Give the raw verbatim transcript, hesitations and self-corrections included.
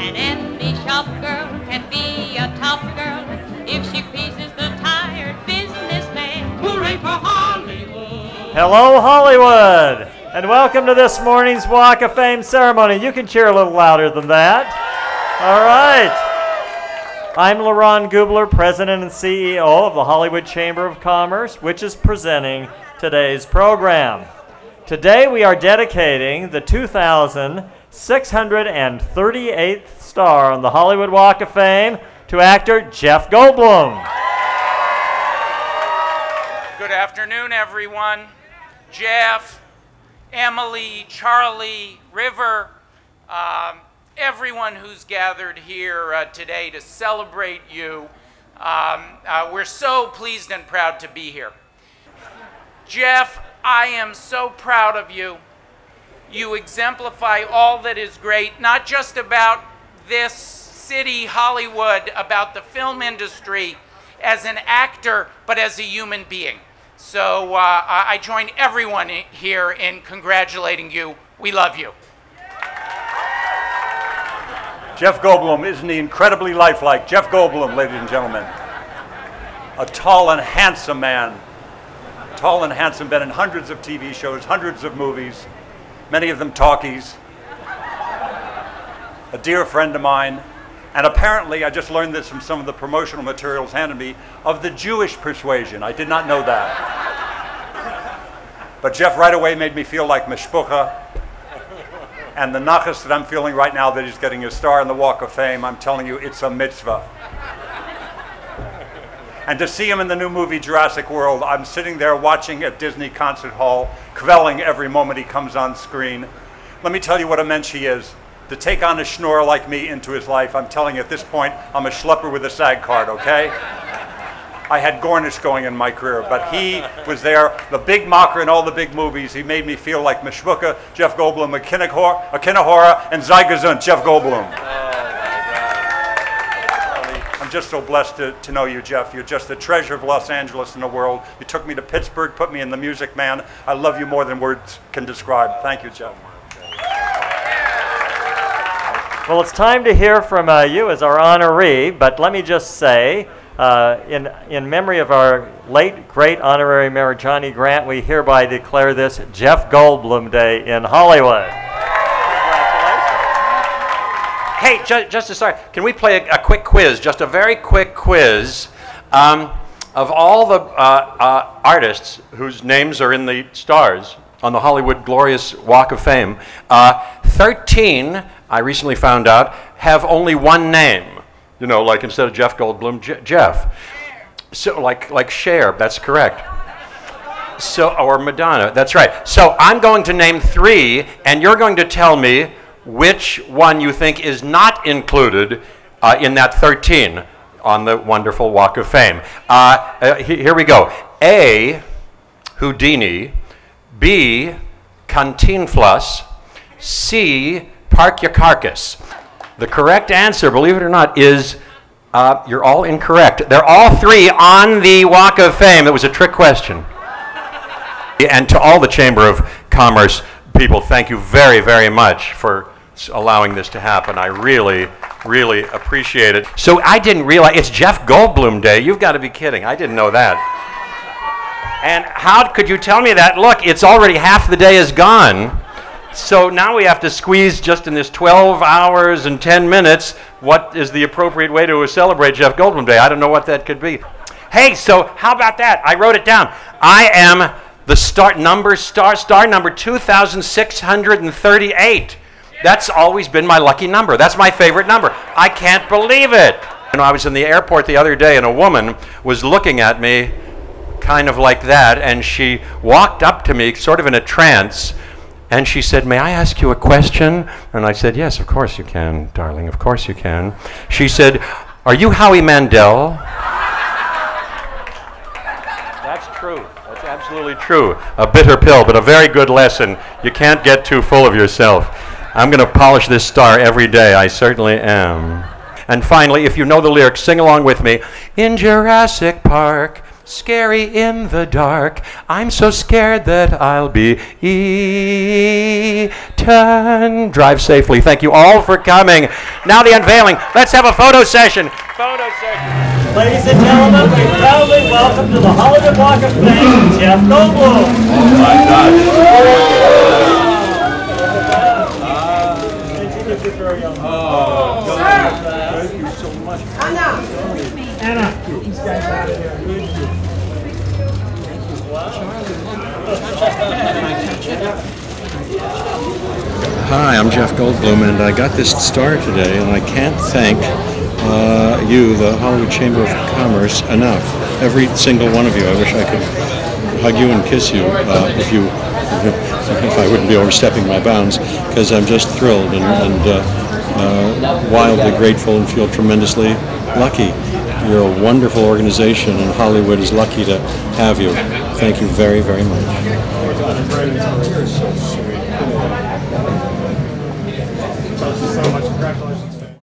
An envy shop girl can be a top girl if she pleases the tired businessman. Hooray for Hollywood! Hello, Hollywood, and welcome to this morning's Walk of Fame ceremony. You can cheer a little louder than that. All right. I'm LaRon Gubler, President and C E O of the Hollywood Chamber of Commerce, which is presenting today's program. Today we are dedicating the two thousand six hundred thirty-eighth star on the Hollywood Walk of Fame to actor Jeff Goldblum. Good afternoon, everyone. Jeff, Emily, Charlie, River, um, everyone who's gathered here uh, today to celebrate you. Um, uh, we're so pleased and proud to be here. Jeff, I am so proud of you. You exemplify all that is great, not just about this city, Hollywood, about the film industry as an actor, but as a human being. So uh, I join everyone here in congratulating you. We love you. Jeff Goldblum, isn't he incredibly lifelike? Jeff Goldblum, ladies and gentlemen. A tall and handsome man. Tall and handsome, been in hundreds of T V shows, hundreds of movies, many of them talkies. A dear friend of mine. And apparently, I just learned this from some of the promotional materials handed me, of the Jewish persuasion. I did not know that. But Jeff right away made me feel like mishpucha. And the nachas that I'm feeling right now that he's getting a star in the Walk of Fame, I'm telling you, it's a mitzvah. And to see him in the new movie Jurassic World, I'm sitting there watching at Disney Concert Hall, quelling every moment he comes on screen. Let me tell you what a mensch he is. To take on a schnorr like me into his life, I'm telling you at this point, I'm a schlepper with a SAG card, okay? I had Gornish going in my career, but he was there, the big mocker in all the big movies. He made me feel like Mishpucha, Jeff Goldblum, Akinahora, and Zygazun, Jeff Goldblum. I'm just so blessed to, to know you, Jeff. You're just the treasure of Los Angeles and the world. You took me to Pittsburgh, put me in the Music Man. I love you more than words can describe. Thank you, Jeff. Well, it's time to hear from uh, you as our honoree, but let me just say, uh, in, in memory of our late, great honorary mayor, Johnny Grant, we hereby declare this Jeff Goldblum Day in Hollywood. Hey, ju just a sorry, can we play a, a quick quiz, just a very quick quiz um, of all the uh, uh, artists whose names are in the stars on the Hollywood Glorious Walk of Fame. Uh, thirteen, I recently found out, have only one name. You know, like instead of Jeff Goldblum, Je Jeff. So, like, like Cher, that's correct. So, or Madonna, that's right. So I'm going to name three, and you're going to tell me which one you think is not included uh, in that thirteen on the wonderful Walk of Fame. Uh, uh, he here we go. A, Houdini. B, Cantinflas. C, Park Your Carcass. The correct answer, believe it or not, is uh, you're all incorrect. They're all three on the Walk of Fame. It was a trick question. And to all the Chamber of Commerce people, thank you very, very much for allowing this to happen. I really, really appreciate it. So I didn't realize, it's Jeff Goldblum Day. You've got to be kidding. I didn't know that. And how could you tell me that? Look, it's already half the day is gone. So now we have to squeeze just in this twelve hours and ten minutes, what is the appropriate way to celebrate Jeff Goldblum Day? I don't know what that could be. Hey, so how about that? I wrote it down. I am the star number star star number two thousand six hundred thirty-eight. That's always been my lucky number. That's my favorite number. I can't believe it. You know, I was in the airport the other day and a woman was looking at me kind of like that, and she walked up to me sort of in a trance, and she said, "May I ask you a question?" And I said, "Yes, of course you can, darling, of course you can." She said, "Are you Howie Mandel?" That's true. That's absolutely true. A bitter pill, but a very good lesson. You can't get too full of yourself. I'm going to polish this star every day. I certainly am. And finally, if you know the lyrics, sing along with me. In Jurassic Park, scary in the dark. I'm so scared that I'll be eaten. Drive safely. Thank you all for coming. Now the unveiling. Let's have a photo session. Photo session. Ladies and gentlemen, we proudly welcome to the Hollywood Walk of Fame, Jeff Goldblum. Oh my gosh. Oh, thank you so much. Anna. Anna. Get these guys out of here. Hi, I'm Jeff Goldblum, and I got this star today, and I can't thank uh, you, the Hollywood Chamber of Commerce, enough. Every single one of you. I wish I could hug you and kiss you uh, if you, if I wouldn't be overstepping my bounds, because I'm just thrilled and, and uh, uh, wildly grateful and feel tremendously lucky. You're a wonderful organization, and Hollywood is lucky to have you. Thank you very, very much.